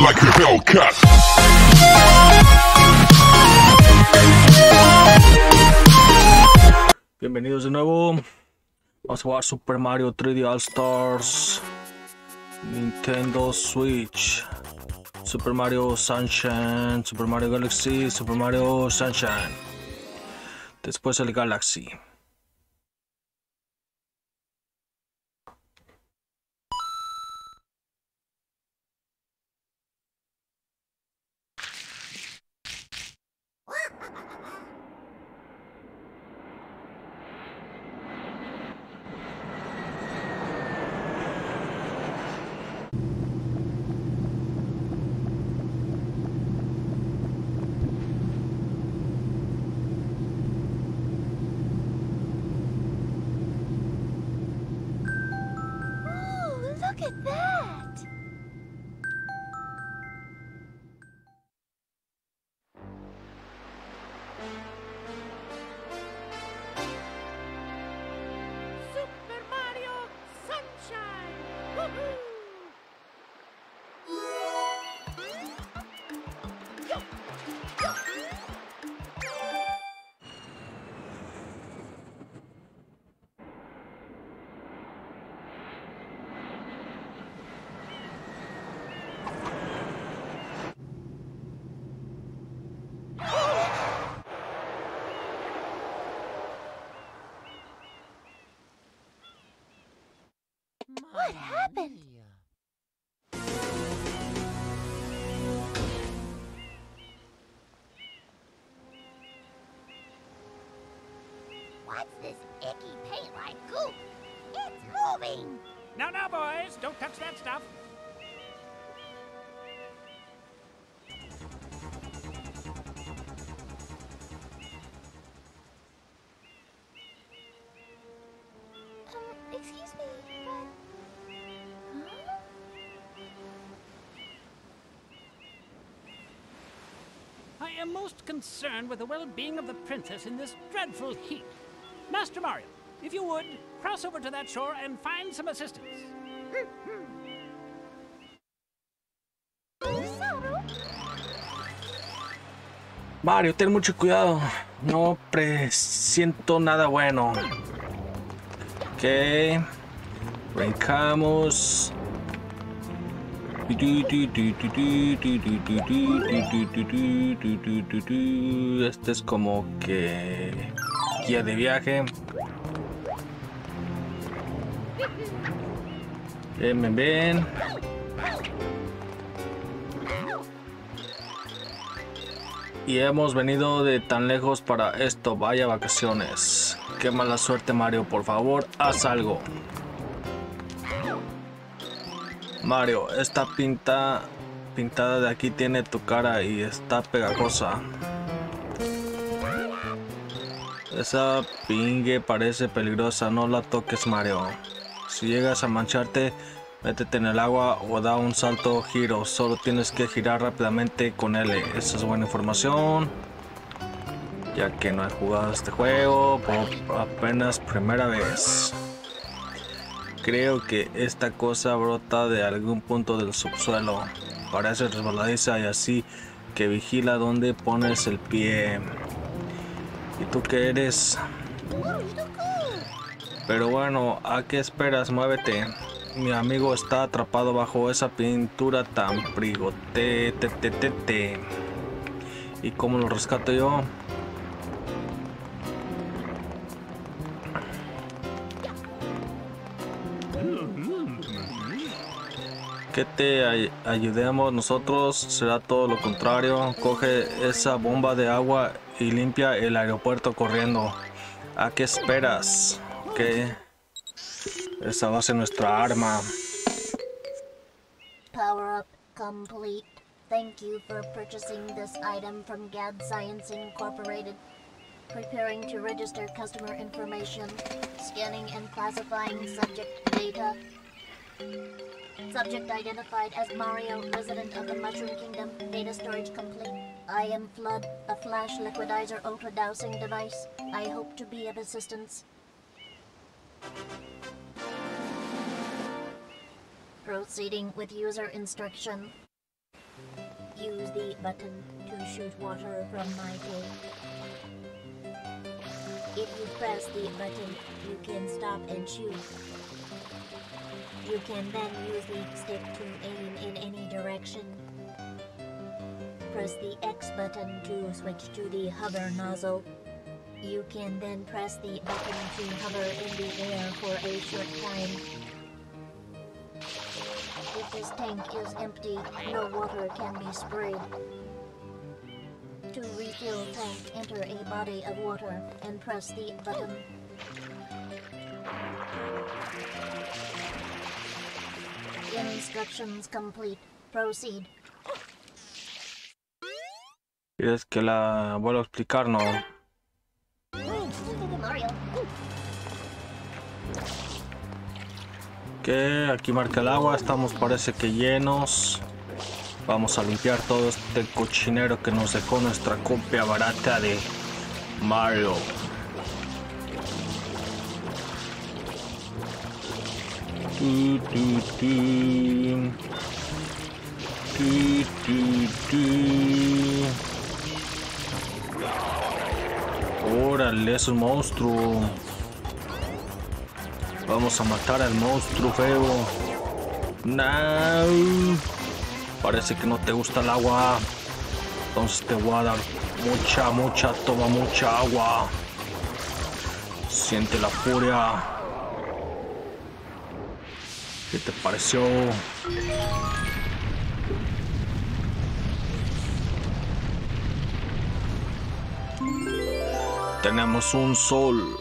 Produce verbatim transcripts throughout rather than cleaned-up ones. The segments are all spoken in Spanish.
like a Hellcat. Bienvenidos de nuevo. Vamos a jugar Super Mario tres D All Stars, Nintendo Switch, Super Mario Sunshine, Super Mario Galaxy, Super Mario Sunshine. Después el Galaxy. Look at that! Super Mario Sunshine! Woohoo! What happened? What's this icky paint-like goop? It's moving! Now, now, boys, don't touch that stuff. Um, excuse me, but... Huh? I am most concerned with the well-being of the princess in this dreadful heat. Master Mario, if you would, cross over to that shore and find some assistance. Mario, ten mucho cuidado. No presiento nada bueno. Ok. Brincamos. Este es como que guía de viaje. Ven, ven, ven. Y hemos venido de tan lejos para esto. Vaya vacaciones. Qué mala suerte, Mario. Por favor, haz algo. Mario, esta pinta pintada de aquí tiene tu cara y está pegajosa. Esa pingue parece peligrosa, no la toques, Mario. Si llegas a mancharte, métete en el agua o da un salto giro. Solo tienes que girar rápidamente con L. Esa es buena información, ya que no he jugado este juego por apenas primera vez. Creo que esta cosa brota de algún punto del subsuelo. Parece resbaladiza y así que vigila dónde pones el pie. ¿Y tú qué eres? Pero bueno, ¿a qué esperas? Muévete. Mi amigo está atrapado bajo esa pintura tan prigote. Te, te, te, te. ¿Y cómo lo rescato yo? Que te ay ayudemos nosotros, será todo lo contrario. Coge esa bomba de agua y limpia el aeropuerto corriendo. ¿A qué esperas? Que esa va a ser nuestra arma. Power up complete. Thank you for purchasing this item from G A D Science Incorporated. Preparing to register customer information. Scanning and classifying subject data. Subject identified as Mario, resident of the Mushroom Kingdom. Data storage complete. I am Flood, a flash liquidizer ultra dowsing device. I hope to be of assistance. Proceeding with user instruction. use the button to shoot water from my tank. If you press the button, you can stop and shoot. You can then use the stick to aim in any direction. Press the X button to switch to the hover nozzle. You can then press the button to hover in the air for a short time. If this tank is empty, no water can be sprayed. To refill tank, enter a body of water and press the button. Instructions complete. Proceed. ¿Quieres que la vuelva a explicar? No. Mario. Que aquí marca el agua, estamos parece que llenos. Vamos a limpiar todo este cochinero que nos dejó nuestra copia barata de Mario. Tu, tu, tu. Tu, tu, tu. Órale, es un monstruo. Vamos a matar al monstruo feo. No. Parece que no te gusta el agua. Entonces te voy a dar mucha, mucha, toma mucha agua. Siente la furia. ¿Qué te pareció? Tenemos un sol.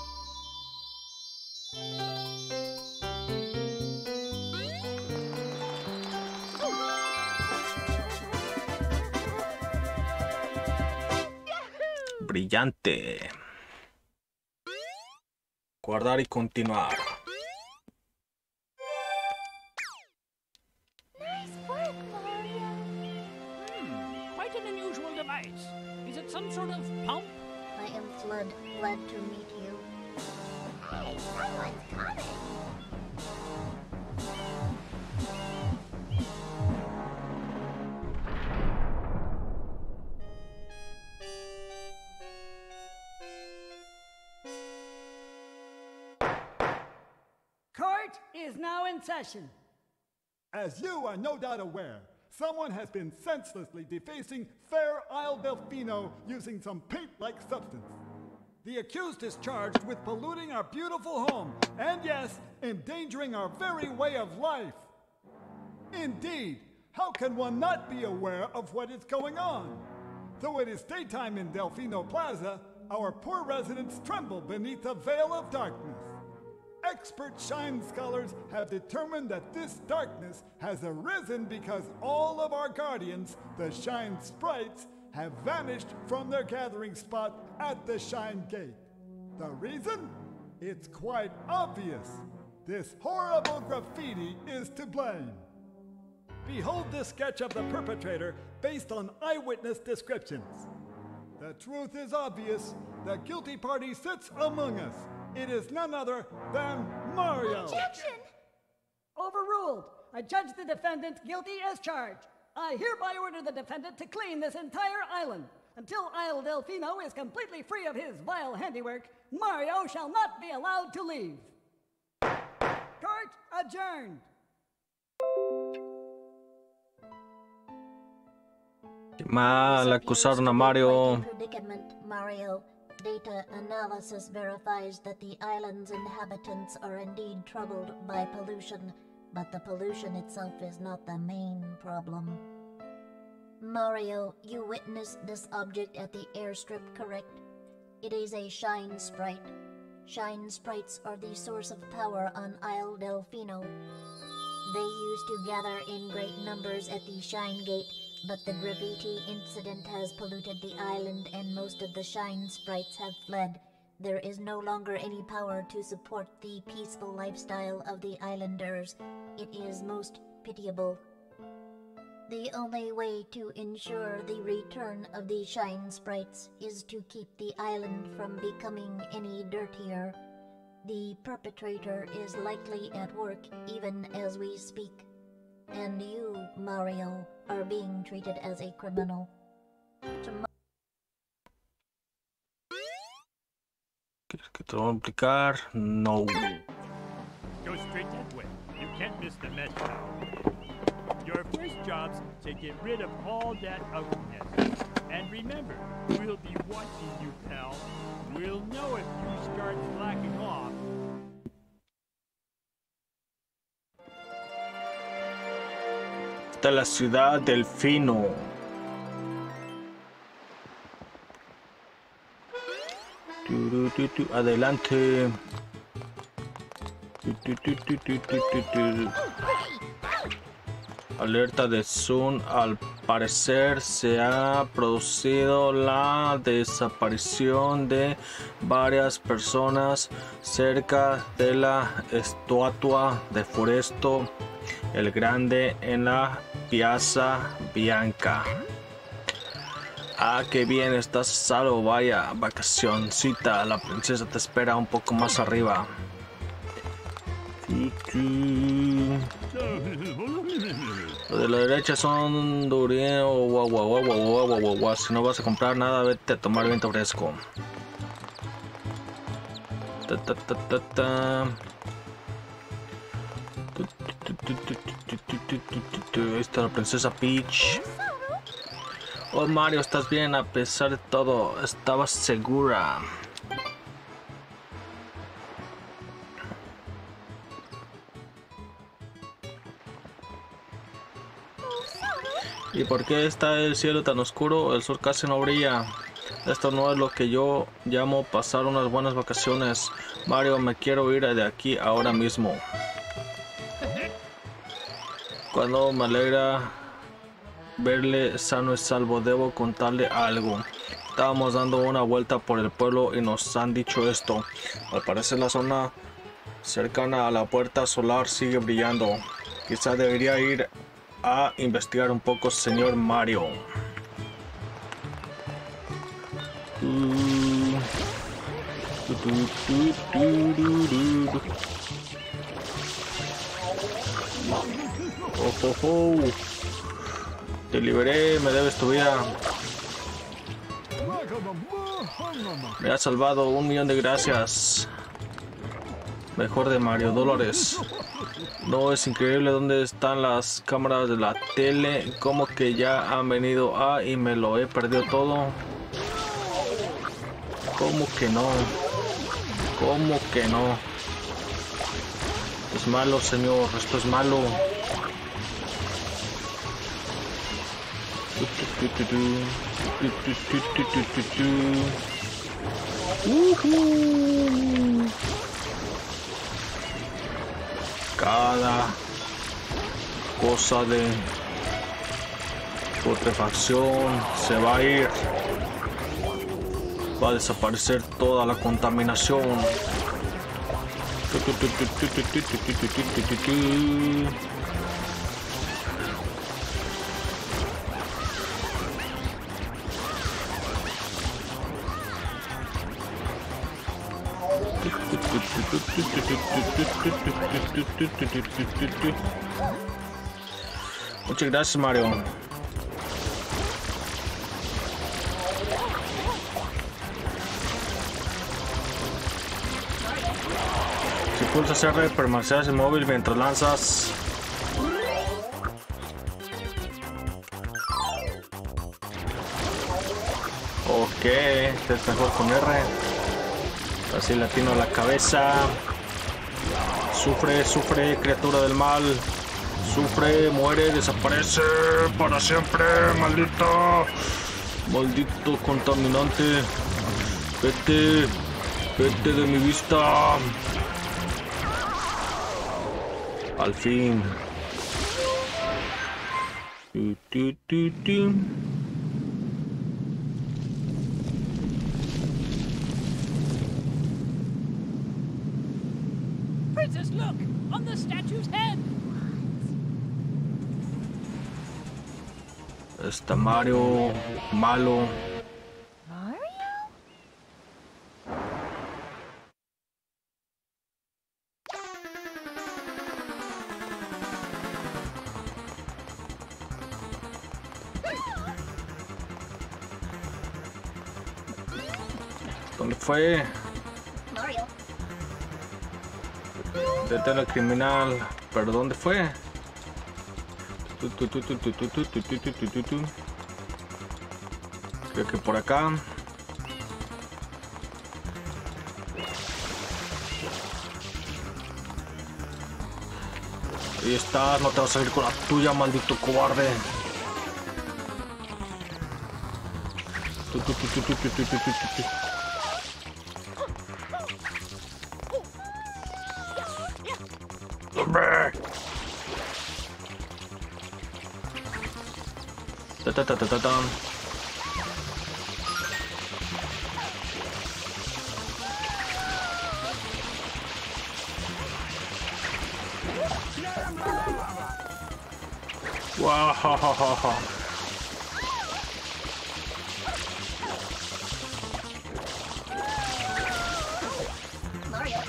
Brillante. Guardar y continuar. Nice work, Mario. Hmm, quite an unusual device. Is it some sort of pump? I am Flood, glad to meet you. Hey, someone's coming. Court is now in session. As you are no doubt aware, someone has been senselessly defacing Fair Isle Delfino using some paint-like substance. The accused is charged with polluting our beautiful home, and yes, endangering our very way of life. Indeed, how can one not be aware of what is going on? Though it is daytime in Delfino Plaza, our poor residents tremble beneath a veil of darkness. Expert Shine scholars have determined that this darkness has arisen because all of our guardians, the Shine Sprites, have vanished from their gathering spot at the Shine Gate. The reason? It's quite obvious. This horrible graffiti is to blame. Behold this sketch of the perpetrator based on eyewitness descriptions. The truth is obvious. The guilty party sits among us. It is none other than Mario. Objection! Overruled. I judge the defendant guilty as charged. I hereby order the defendant to clean this entire island. Until Isle Delfino is completely free of his vile handiwork, Mario shall not be allowed to leave. Court adjourned. Mal acusaron a Mario. Predicament, Mario. Data analysis verifies that the island's inhabitants are indeed troubled by pollution, but the pollution itself is not the main problem. Mario, you witnessed this object at the airstrip, correct? It is a Shine Sprite. Shine Sprites are the source of power on Isle Delfino. They used to gather in great numbers at the Shine Gate, but the graffiti incident has polluted the island and most of the Shine Sprites have fled. There is no longer any power to support the peaceful lifestyle of the islanders. It is most pitiable. The only way to ensure the return of the Shine Sprites is to keep the island from becoming any dirtier. The perpetrator is likely at work even as we speak. And you, Mario, are being treated as a criminal. Tom- ¿Quieres que te lo voy a explicar? No. Go straight that way. You can't miss the mess hall. Your first job's to get rid of all that ugliness. And remember, we'll be watching you, pal. We'll know if you start slacking off. Esta es la ciudad del Fino. Tu, tu, tu, adelante. Tu, tu, tu, tu, tu, tu, tu, tu. Alerta de Zoom. Al parecer se ha producido la desaparición de varias personas cerca de la estatua de Foresto el Grande en la Piazza Bianca. Ah, qué bien, estás a salvo. Vaya vacacioncita. La princesa te espera un poco más arriba. Los de la derecha son durien o guau guau guau guau guau guau guau. Si no vas a comprar nada, vete a tomar viento fresco. Ta ta ta ta ta. Ahí está la princesa Peach. Oh, Mario, estás bien a pesar de todo. Estabas segura. ¿Y por qué está el cielo tan oscuro? El sol casi no brilla. Esto no es lo que yo llamo pasar unas buenas vacaciones. Mario, me quiero ir de aquí ahora mismo. Cuando me alegra verle sano y salvo, debo contarle algo. Estábamos dando una vuelta por el pueblo y nos han dicho esto. Al parecer la zona cercana a la puerta solar sigue brillando. Quizá debería ir a investigar un poco, señor Mario. Oh, oh, oh. Te liberé, me debes tu vida. Me has salvado, un millón de gracias. Mejor de Mario Dolores. No, es increíble dónde están las cámaras de la tele. Como que ya han venido a y me lo he perdido todo. ¿Cómo que no? ¿Cómo que no? Es malo, señor, esto es malo. Uh-huh. Cada cosa de putrefacción se va a ir. Va a desaparecer toda la contaminación. Muchas gracias, Mario. Si pulsas R, permanecerás inmóvil mientras lanzas. Ok, este es mejor con R. Así latino a la cabeza. Sufre, sufre, criatura del mal. Sufre, muere, desaparece para siempre, maldito. Maldito contaminante. Vete, vete de mi vista. Al fin. Tu, tu, tu, tu. Princess, look! On the statue's head! Está Mario, malo. ¿Dónde fue? Mario. Detén al criminal. ¿Pero dónde fue? Tu, tu, tu, tu, tu, tu, tu, tu, tu, tu, tu, tu. Creo que por acá. Ahí estás, no te vas a salir con la tuya, maldito cobarde. Tu, tu, tu, tu, tu, tu, tu, tu, tu, tu. ¡Hombre! Ta ta ta ta ta ta. Wow, ha, ha, ha, ha. Mario.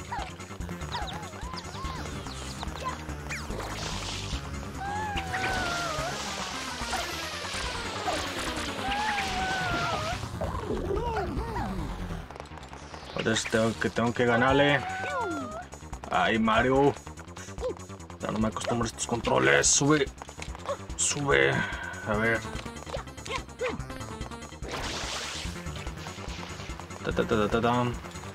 Parece tengo que tengo que ganarle. Ay, Mario. Ya no me acostumbro a estos controles. Sube. Sube. A ver. Ta ta ta ta ta ta.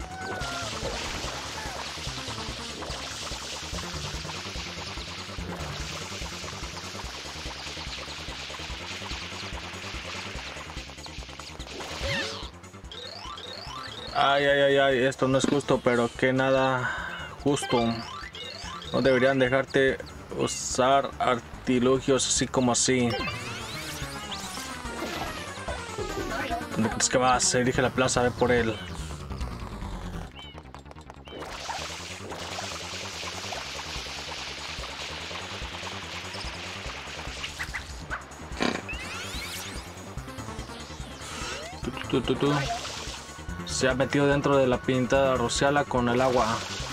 Ay, ay, ay, ay, esto no es justo, pero que nada justo. No deberían dejarte usar artilugios así como así. ¿Dónde crees que vas? Se dirige a la plaza, ve por él. Tu, tu, tu, tu. Se ha metido dentro de la pintada rociala con el agua.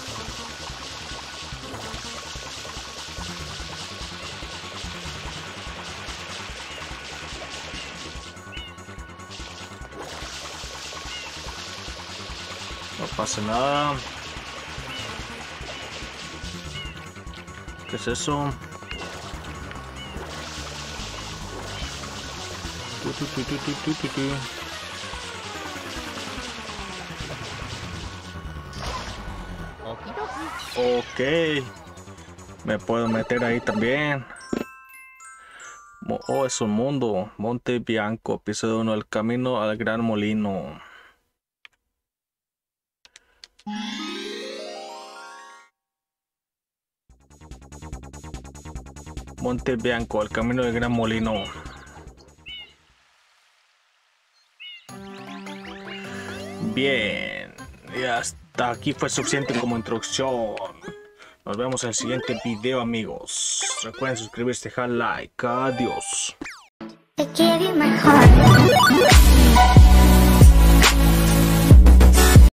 No pasa nada. ¿Qué es eso? Tu, tu, tu, tu, tu, tu, tu, tu. Ok, me puedo meter ahí también. Oh, es un mundo. Monte Bianco, episodio uno, el camino al gran molino. Monte Bianco, el camino del gran molino. Bien, ya hasta aquí fue suficiente como introducción. Nos vemos en el siguiente video, amigos. Recuerden suscribirse, dejar like. Adiós. I gave you my heart.